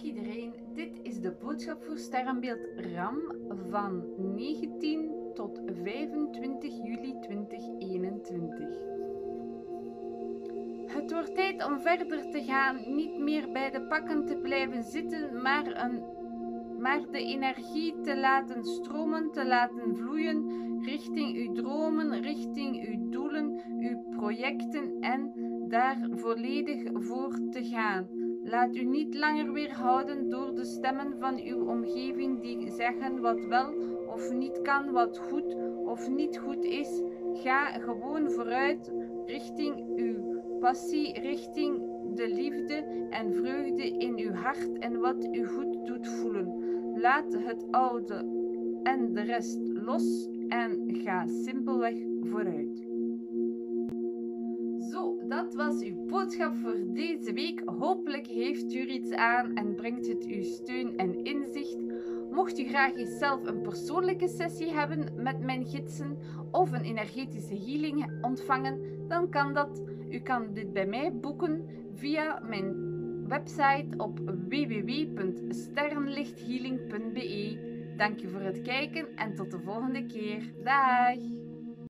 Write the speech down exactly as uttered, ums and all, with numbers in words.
iedereen, dit is de boodschap voor sterrenbeeld Ram van negentien tot vijfentwintig juli tweeduizend eenentwintig. Het wordt tijd om verder te gaan, niet meer bij de pakken te blijven zitten, maar, een, maar de energie te laten stromen, te laten vloeien richting uw dromen, richting uw doelen, uw projecten en daar volledig voor te gaan. Laat u niet langer weerhouden door de stemmen van uw omgeving die zeggen wat wel of niet kan, wat goed of niet goed is. Ga gewoon vooruit richting uw passie, richting de liefde en vreugde in uw hart en wat u goed doet voelen. Laat het oude en de rest los en ga simpelweg vooruit. Zo, dat was uw boodschap voor deze week. Hopelijk heeft u er iets aan en brengt het u steun en inzicht. Mocht u graag eens zelf een persoonlijke sessie hebben met mijn gidsen of een energetische healing ontvangen, dan kan dat. U kan dit bij mij boeken via mijn website op w w w punt sterrenlichthealing punt b e. Dank u voor het kijken en tot de volgende keer. Dag!